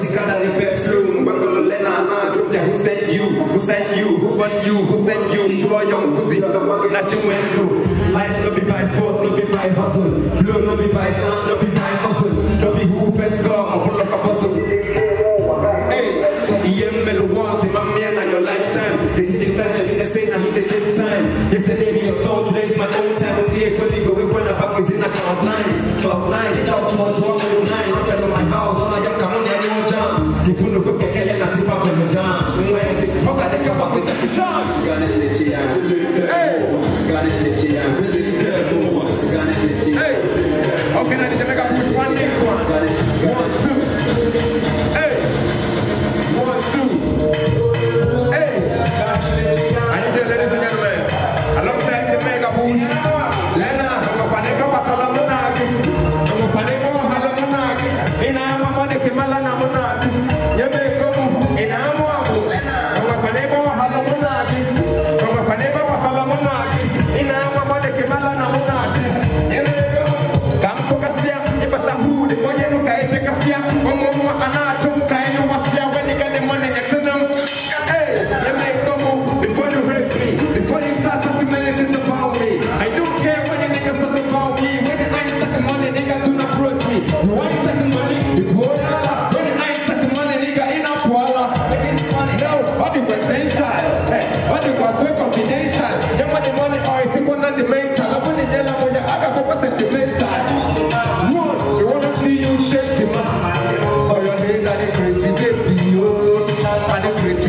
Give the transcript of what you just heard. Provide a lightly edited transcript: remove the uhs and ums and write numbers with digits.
Scada the bedroom. Bangalo Lena, who sent you? Who sent you? Who sent you? Who sent you? Enjoy young pussy. Not you went through. Life no be by force, no be by hustle. Flow no be by chance, no be by hustle. No be who first come, or pull up a puzzle. Hey, the once in my man and your lifetime. This is the time, the same, and the same time. Yesterday be your thought, today's my own time. I'm here, colleague, we run back is in a cloud line. Cloud line, it's all too much wrong with your line. I'm at my house, all I am coming and you jam. If you look at the Kelly, I'm not going to jam. When the fuck I come up with a shot. Garnish the chair, garnish the chair, garnish the chair. Hey, okay, now let's make up with one next one. 1, 2. Hey, 1, 2. Hey, I need you, ladies and gentlemen. Alongside the mega boost, Lena, I'm a panic of a Halamonaki. I'm a panic of a Halamonaki. In our money, Kimalana Monaki. You may go in our mobile. I'm a panic of a Halamonaki. I'm a panic of a Halamonaki. In our money, Kimalana Monaki. You may go. Come to Cassia, but the who, the boy, you can't take a fear. One Anatum, Kaino was there when you get the money. Hey, you may go before you hurt me. Before you start talking this about me. I don't care when the niggas talk about me. When I ain't taking money, nigga, do not approach me. You ain't taking money, it's Boyala. When I ain't taking money, nigga, in a Kuala. Making this money, no, all the essential. Hey, all the was so confidential. You want the money, or is it one of the mental? I want the yellow when you have a sentimental. One, they want to see you shake the man. For your hands are the crazy baby, oh. And the crazy